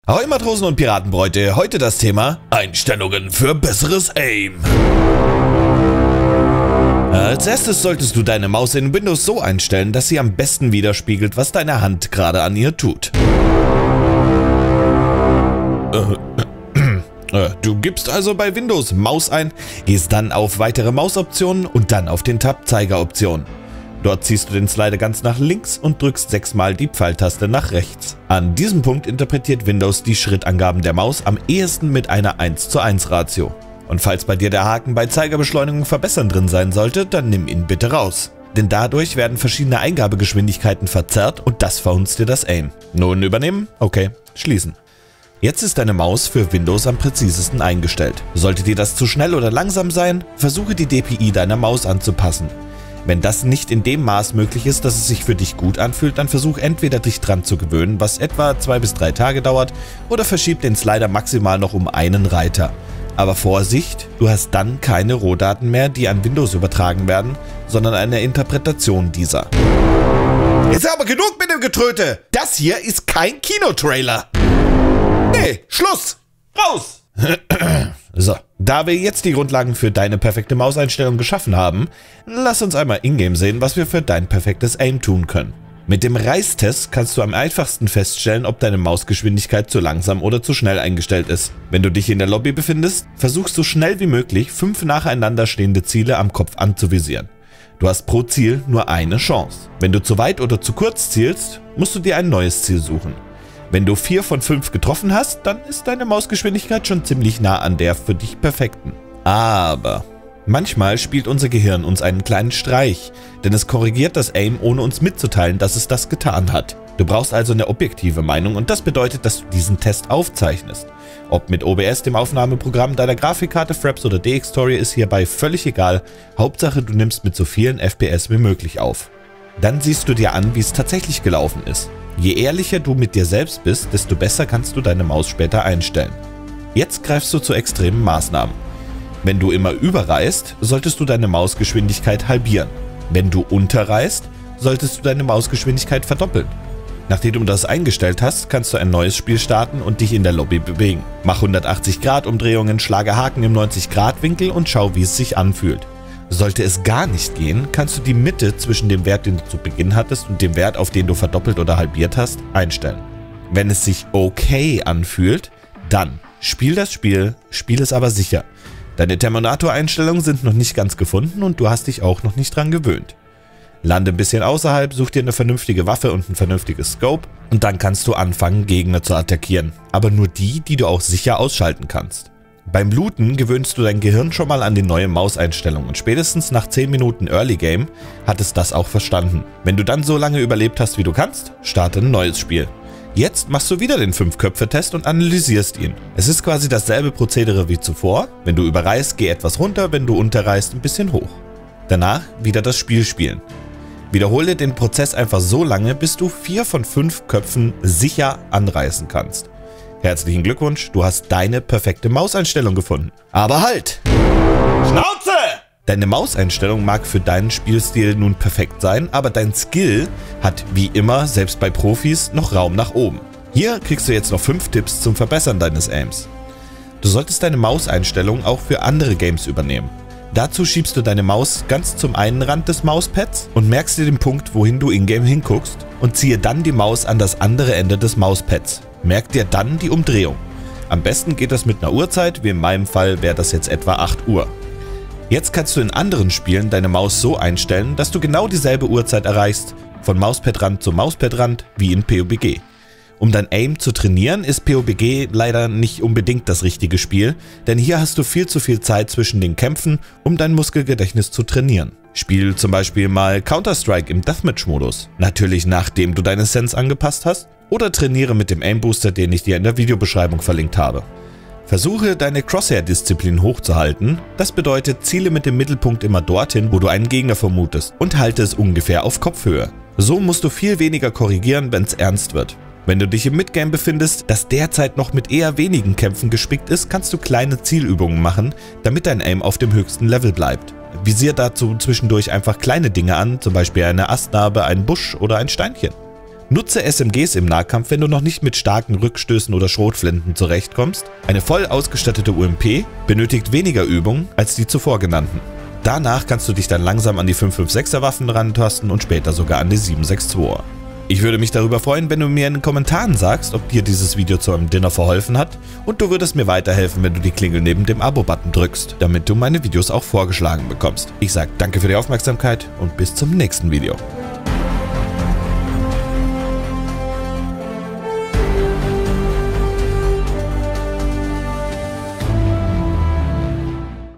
Ahoi Matrosen und Piratenbräute, heute das Thema Einstellungen für besseres Aim. Als erstes solltest du deine Maus in Windows so einstellen, dass sie am besten widerspiegelt, was deine Hand gerade an ihr tut. Du gibst also bei Windows Maus ein, gehst dann auf weitere Mausoptionen und dann auf den Tab Zeigeroptionen. Dort ziehst du den Slider ganz nach links und drückst 6-mal die Pfeiltaste nach rechts. An diesem Punkt interpretiert Windows die Schrittangaben der Maus am ehesten mit einer 1:1 Ratio. Und falls bei dir der Haken bei Zeigerbeschleunigung verbessern drin sein sollte, dann nimm ihn bitte raus. Denn dadurch werden verschiedene Eingabegeschwindigkeiten verzerrt und das verhunzt dir das Aim. Nun übernehmen? Okay, schließen. Jetzt ist deine Maus für Windows am präzisesten eingestellt. Sollte dir das zu schnell oder langsam sein, versuche die DPI deiner Maus anzupassen. Wenn das nicht in dem Maß möglich ist, dass es sich für dich gut anfühlt, dann versuch entweder dich dran zu gewöhnen, was etwa 2 bis 3 Tage dauert, oder verschieb den Slider maximal noch um einen Reiter. Aber Vorsicht, du hast dann keine Rohdaten mehr, die an Windows übertragen werden, sondern eine Interpretation dieser. Jetzt aber genug mit dem Getröte! Das hier ist kein Kinotrailer! Nee, Schluss! Raus! So, da wir jetzt die Grundlagen für deine perfekte Mauseinstellung geschaffen haben, lass uns einmal in-game sehen, was wir für dein perfektes Aim tun können. Mit dem Reißtest kannst du am einfachsten feststellen, ob deine Mausgeschwindigkeit zu langsam oder zu schnell eingestellt ist. Wenn du dich in der Lobby befindest, versuchst du schnell wie möglich 5 nacheinander stehende Ziele am Kopf anzuvisieren. Du hast pro Ziel nur eine Chance. Wenn du zu weit oder zu kurz zielst, musst du dir ein neues Ziel suchen. Wenn du 4 von 5 getroffen hast, dann ist deine Mausgeschwindigkeit schon ziemlich nah an der für dich perfekten. Aber manchmal spielt unser Gehirn uns einen kleinen Streich, denn es korrigiert das Aim, ohne uns mitzuteilen, dass es das getan hat. Du brauchst also eine objektive Meinung und das bedeutet, dass du diesen Test aufzeichnest. Ob mit OBS, dem Aufnahmeprogramm deiner Grafikkarte, Fraps oder Dxtory ist hierbei völlig egal, Hauptsache du nimmst mit so vielen FPS wie möglich auf. Dann siehst du dir an, wie es tatsächlich gelaufen ist. Je ehrlicher du mit dir selbst bist, desto besser kannst du deine Maus später einstellen. Jetzt greifst du zu extremen Maßnahmen. Wenn du immer überreißt, solltest du deine Mausgeschwindigkeit halbieren. Wenn du unterreißt, solltest du deine Mausgeschwindigkeit verdoppeln. Nachdem du das eingestellt hast, kannst du ein neues Spiel starten und dich in der Lobby bewegen. Mach 180-Grad-Umdrehungen, schlage Haken im 90-Grad-Winkel und schau, wie es sich anfühlt. Sollte es gar nicht gehen, kannst du die Mitte zwischen dem Wert, den du zu Beginn hattest, und dem Wert, auf den du verdoppelt oder halbiert hast, einstellen. Wenn es sich okay anfühlt, dann spiel das Spiel, spiel es aber sicher. Deine Terminator-Einstellungen sind noch nicht ganz gefunden und du hast dich auch noch nicht dran gewöhnt. Lande ein bisschen außerhalb, such dir eine vernünftige Waffe und ein vernünftiges Scope und dann kannst du anfangen, Gegner zu attackieren. Aber nur die, die du auch sicher ausschalten kannst. Beim Looten gewöhnst du dein Gehirn schon mal an die neue Mauseinstellung und spätestens nach 10 Minuten Early Game hat es das auch verstanden. Wenn du dann so lange überlebt hast, wie du kannst, starte ein neues Spiel. Jetzt machst du wieder den 5-Köpfe-Test und analysierst ihn. Es ist quasi dasselbe Prozedere wie zuvor. Wenn du überreißt, geh etwas runter, wenn du unterreißt, ein bisschen hoch. Danach wieder das Spiel spielen. Wiederhole den Prozess einfach so lange, bis du 4 von 5 Köpfen sicher anreißen kannst. Herzlichen Glückwunsch, du hast deine perfekte Mauseinstellung gefunden. Aber halt! Schnauze! Deine Mauseinstellung mag für deinen Spielstil nun perfekt sein, aber dein Skill hat wie immer, selbst bei Profis, noch Raum nach oben. Hier kriegst du jetzt noch 5 Tipps zum Verbessern deines Aims. Du solltest deine Mauseinstellung auch für andere Games übernehmen. Dazu schiebst du deine Maus ganz zum einen Rand des Mauspads und merkst dir den Punkt, wohin du in-game hinguckst und ziehe dann die Maus an das andere Ende des Mauspads. Merk dir dann die Umdrehung. Am besten geht das mit einer Uhrzeit, wie in meinem Fall wäre das jetzt etwa 8 Uhr. Jetzt kannst du in anderen Spielen deine Maus so einstellen, dass du genau dieselbe Uhrzeit erreichst, von Mauspadrand zu Mauspadrand wie in PUBG. Um dein Aim zu trainieren, ist PUBG leider nicht unbedingt das richtige Spiel, denn hier hast du viel zu viel Zeit zwischen den Kämpfen, um dein Muskelgedächtnis zu trainieren. Spiel zum Beispiel mal Counter-Strike im Deathmatch-Modus, natürlich nachdem du deine Sense angepasst hast, oder trainiere mit dem Aim Booster, den ich dir in der Videobeschreibung verlinkt habe. Versuche deine Crosshair-Disziplin hochzuhalten, das bedeutet ziele mit dem Mittelpunkt immer dorthin, wo du einen Gegner vermutest und halte es ungefähr auf Kopfhöhe. So musst du viel weniger korrigieren, wenn es ernst wird. Wenn du dich im Midgame befindest, das derzeit noch mit eher wenigen Kämpfen gespickt ist, kannst du kleine Zielübungen machen, damit dein Aim auf dem höchsten Level bleibt. Visier dazu zwischendurch einfach kleine Dinge an, zum Beispiel eine Astnarbe, einen Busch oder ein Steinchen. Nutze SMGs im Nahkampf, wenn du noch nicht mit starken Rückstößen oder Schrotflinten zurechtkommst. Eine voll ausgestattete UMP benötigt weniger Übung als die zuvor genannten. Danach kannst du dich dann langsam an die 5.56er Waffen rantasten und später sogar an die 7.62er. Ich würde mich darüber freuen, wenn du mir in den Kommentaren sagst, ob dir dieses Video zu einem Dinner verholfen hat, und du würdest mir weiterhelfen, wenn du die Klingel neben dem Abo-Button drückst, damit du meine Videos auch vorgeschlagen bekommst. Ich sage danke für die Aufmerksamkeit und bis zum nächsten Video.